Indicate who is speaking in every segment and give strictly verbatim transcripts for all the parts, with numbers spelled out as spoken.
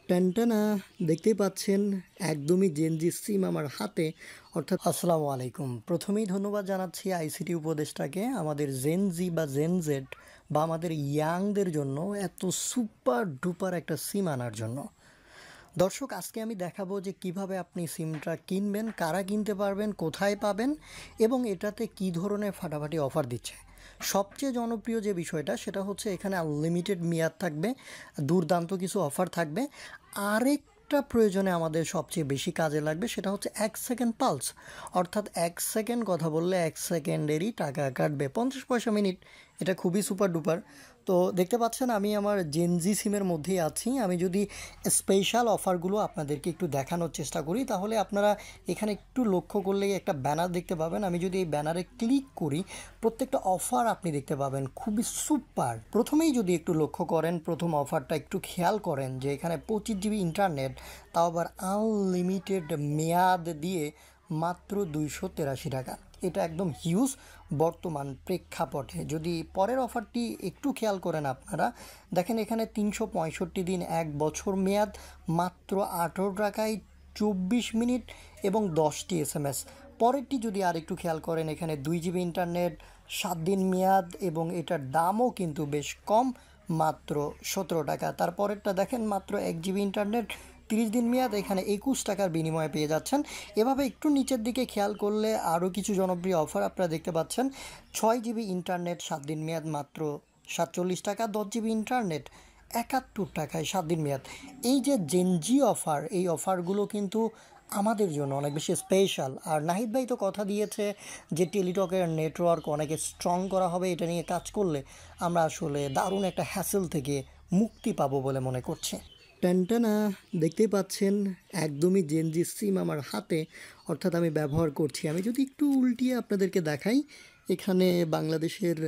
Speaker 1: টেনটানা দেখতেই পাচ্ছেন একদমই জেনজি সিম আমার হাতে অর্থাৎ আসসালামু আলাইকুম। প্রথমেই ধন্যবাদ জানাচ্ছি আইসিটি উপদেষ্টাকে আমাদের জেনজি বা জেনজেড বা আমাদের ইয়াংদের জন্য এত সুপার ডুপার একটা সিম আনার জন্য। দর্শক, আজকে আমি দেখাবো যে কিভাবে আপনি সিমটা কিনবেন, কারা কিনতে পারবেন, কোথায় পাবেন এবং এটাতে কি ধরনের ফাটাফাটি অফার দিচ্ছে। সবচেয়ে জনপ্রিয় যে বিষয়টা সেটা হচ্ছে এখানে আনলিমিটেড মেয়াদ থাকবে, দুর্দান্ত কিছু অফার থাকবে। আরেকটা প্রয়োজনে আমাদের সবচেয়ে বেশি কাজে লাগবে সেটা হচ্ছে এক সেকেন্ড পালস, অর্থাৎ এক সেকেন্ড কথা বললে এক সেকেন্ডেরই টাকা কাটবে পঞ্চাশ পয়সা মিনিট। এটা খুবই সুপার ডুপার। তো দেখতে পাচ্ছেন আমি আমার জেনজি সিমের মধ্যেই আছি। আমি যদি স্পেশাল অফারগুলো আপনাদেরকে একটু দেখানোর চেষ্টা করি তাহলে আপনারা এখানে একটু লক্ষ্য করলেই একটা ব্যানার দেখতে পাবেন। আমি যদি এই ব্যানারে ক্লিক করি প্রত্যেকটা অফার আপনি দেখতে পাবেন খুবই সুপার। প্রথমেই যদি একটু লক্ষ্য করেন, প্রথম অফারটা একটু খেয়াল করেন যে এখানে পঁচিশ জিবি ইন্টারনেট, তাও আবার আনলিমিটেড মেয়াদ দিয়ে মাত্র দুইশো তেরাশি টাকা। এটা একদম হিউজ বর্তমান প্রেক্ষাপটে। যদি পরের অফারটি একটু খেয়াল করেন আপনারা, দেখেন এখানে তিনশো পঁয়ষট্টি দিন, এক বছর মেয়াদ, মাত্র আঠেরো টাকায় চব্বিশ মিনিট এবং দশটি এস এম এস। পরেরটি যদি আর একটু খেয়াল করেন, এখানে দুই জিবি ইন্টারনেট, সাত দিন মেয়াদ এবং এটার দামও কিন্তু বেশ কম, মাত্র সতেরো টাকা। তারপরেরটা দেখেন মাত্র এক জিবি ইন্টারনেট, তিরিশ দিন মেয়াদ, এখানে একুশ টাকার বিনিময়ে পেয়ে যাচ্ছেন। এভাবে একটু নিচের দিকে খেয়াল করলে আরও কিছু জনপ্রিয় অফার আপনারা দেখতে পাচ্ছেন। ছয় জিবি ইন্টারনেট, সাত দিন মেয়াদ, মাত্র সাতচল্লিশ টাকা। দশ জিবি ইন্টারনেট একাত্তর টাকায় সাত দিন মেয়াদ। এই যে জেনজি অফার, এই অফারগুলো কিন্তু আমাদের জন্য অনেক বেশি স্পেশাল। আর নাহিদ ভাই তো কথা দিয়েছে যে টেলিটকের নেটওয়ার্ক অনেকে স্ট্রং করা হবে, এটা নিয়ে কাজ করলে আমরা আসলে দারুণ একটা হ্যাসেল থেকে মুক্তি পাবো বলে মনে করছি। টেনটানা দেখতেই পাচ্ছেন একদমই জেনজি সিম আমার হাতে অর্থাৎ আমি ব্যবহার করছি। আমি যদি একটু উল্টিয়ে আপনাদেরকে দেখাই, এখানে বাংলাদেশের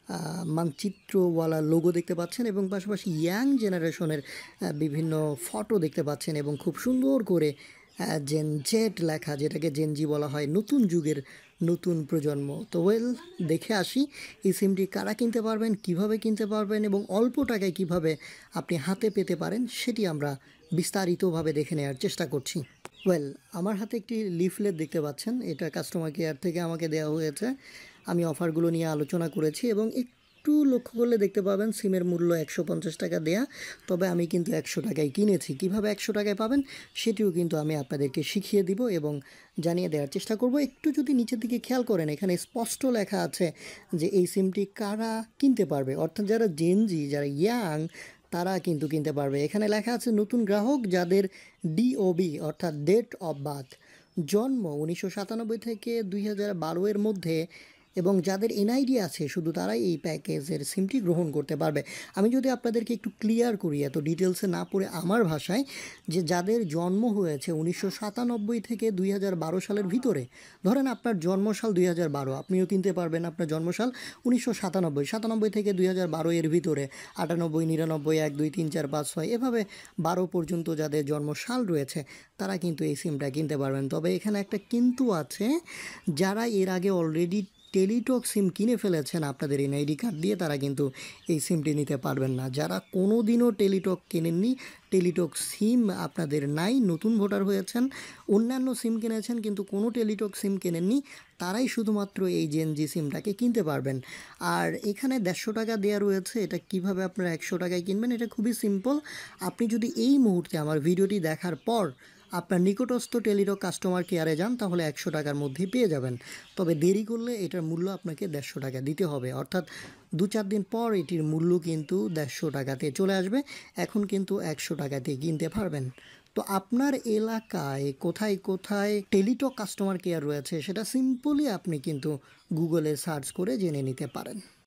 Speaker 1: মানচিত্রওয়ালা লোগো দেখতে পাচ্ছেন এবং পাশাপাশি ইয়াং জেনারেশনের বিভিন্ন ফটো দেখতে পাচ্ছেন এবং খুব সুন্দর করে জেন জেড লেখা, যেটাকে জেনজি বলা হয়, নতুন যুগের নতুন প্রজন্ম। তো ওয়েল, দেখে আসি এই সিমটি কারা কিনতে পারবেন, কিভাবে কিনতে পারবেন এবং অল্প টাকায় কিভাবে আপনি হাতে পেতে পারেন সেটি আমরা বিস্তারিতভাবে দেখে নেওয়ার চেষ্টা করছি। ওয়েল, আমার হাতে একটি লিফলেট দেখতে পাচ্ছেন, এটা কাস্টমার কেয়ার থেকে আমাকে দেওয়া হয়েছে। আমি অফারগুলো নিয়ে আলোচনা করেছি এবং একটু লক্ষ্য করলে দেখতে পাবেন সিমের মূল্য একশো পঞ্চাশ টাকা দেয়া, তবে আমি কিন্তু একশো টাকায় কিনেছি। কিভাবে একশো টাকায় পাবেন সেটিও কিন্তু আমি আপনাদেরকে শিখিয়ে দিব এবং জানিয়ে দেওয়ার চেষ্টা করব। একটু যদি নিচের দিকে খেয়াল করেন, এখানে স্পষ্ট লেখা আছে যে এই সিমটি কারা কিনতে পারবে, অর্থাৎ যারা জেনজি, যারা ইয়াং, তারা কিন্তু কিনতে পারবে। এখানে লেখা আছে নতুন গ্রাহক যাদের ডিওবি অর্থাৎ ডেট অফ বার্থ, জন্ম উনিশশো সাতানব্বই থেকে দুই হাজার বারো এর মধ্যে এবং যাদের এনআইডি আছে শুধু তারাই এই প্যাকেজের সিমটি গ্রহণ করতে পারবে। আমি যদি আপনাদেরকে একটু ক্লিয়ার করি, এত ডিটেলসে না পড়ে আমার ভাষায়, যে যাদের জন্ম হয়েছে উনিশশো সাতানব্বই থেকে দুই হাজার বারো সালের ভিতরে, ধরেন আপনার জন্মসাল দুই হাজার বারো, আপনিও কিনতে পারবেন আপনার জন্মসাল উনিশশো সাতানব্বই, সাতানব্বই থেকে দুই হাজার বারো এর ভিতরে, আটানব্বই, নিরানব্বই, এক, দুই, তিন, চার, পাঁচ, ছয়, এভাবে বারো পর্যন্ত যাদের জন্মসাল রয়েছে তারা কিন্তু এই সিমটা কিনতে পারবেন। তবে এখানে একটা কিন্তু আছে, যারা এর আগে অলরেডি টেলিটক সিম কিনে ফেলেছেন আপনাদের এনআইডি কার্ড দিয়ে, তারা কিন্তু এই সিমটি নিতে পারবেন না। যারা কোনো দিনও টেলিটক কেনেননি, টেলিটক সিম আপনাদের নাই, নতুন ভোটার হয়েছেন, অন্যান্য সিম কিনেছেন কিন্তু কোনো টেলিটক সিম কেনেননি, তারাই শুধুমাত্র এই জেনজি সিমটাকে কিনতে পারবেন। আর এখানে দেড়শো টাকা দেওয়া রয়েছে। এটা কিভাবে আপনারা একশো টাকায় কিনবেন, এটা খুবই সিম্পল। আপনি যদি এই মুহূর্তে আমার ভিডিওটি দেখার পর আপনার নিকটস্থ টেলিটক কাস্টমার কেয়ারে যান তাহলে একশো টাকার মধ্যেই পেয়ে যাবেন। তবে দেরি করলে এটার মূল্য আপনাকে দেড়শো টাকা দিতে হবে, অর্থাৎ দু চার দিন পর এটির মূল্য কিন্তু দেড়শো টাকাতে চলে আসবে। এখন কিন্তু একশো টাকাতে কিনতে পারবেন। তো আপনার এলাকায় কোথায় কোথায় টেলিটক কাস্টমার কেয়ার রয়েছে সেটা সিম্পলি আপনি কিন্তু গুগলে সার্চ করে জেনে নিতে পারেন।